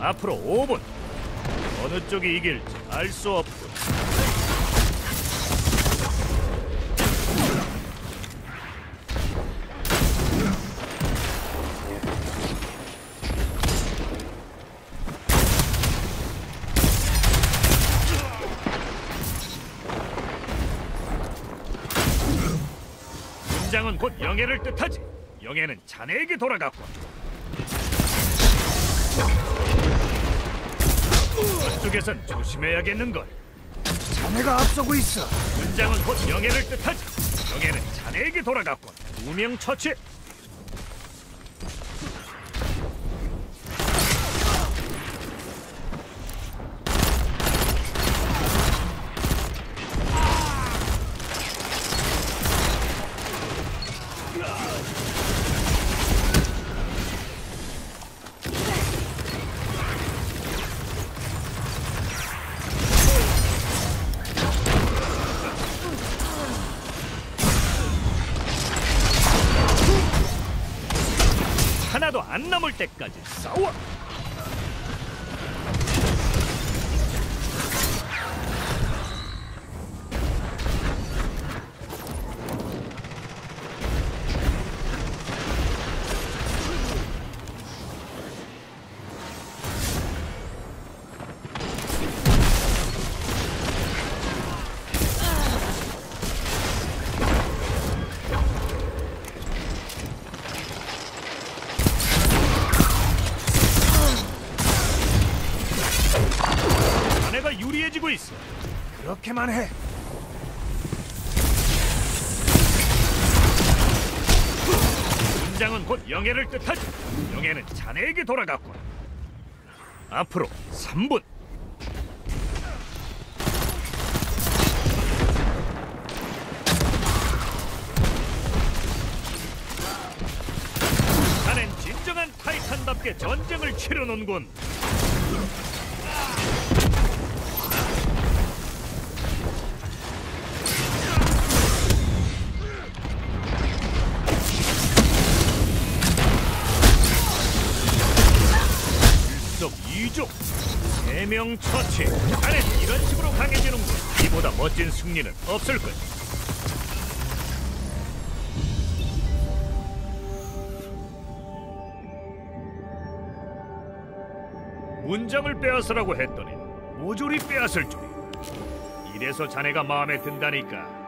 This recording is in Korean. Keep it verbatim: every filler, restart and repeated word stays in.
앞으로 오 분. 어느 쪽이 이길지 알 수 없군. 문장은 곧 영예를 뜻하지. 영예는 자네에게 돌아갔고. 저쪽에선 조심해야겠는걸. 자네가 앞서고 있어. 문장은 곧 영예를 뜻하지. 영예는 자네에게 돌아갔고. 두 명 처치. 하나도 안 남을 때까지 싸워. 자네가 유리해지고 있어. 그렇게만 해. 문장은 곧 영예를 뜻하지. 영예는 자네에게 돌아갔고. 앞으로 삼 분. 자넨 진정한 타이탄답게 전쟁을 치르는군. 이족 세 명 처치. 자넨 이런 식으로 강해지는군. 이보다 멋진 승리는 없을 거야. 문장을 빼앗으라고 했더니 모조리 빼앗을 줄이야. 이래서 자네가 마음에 든다니까.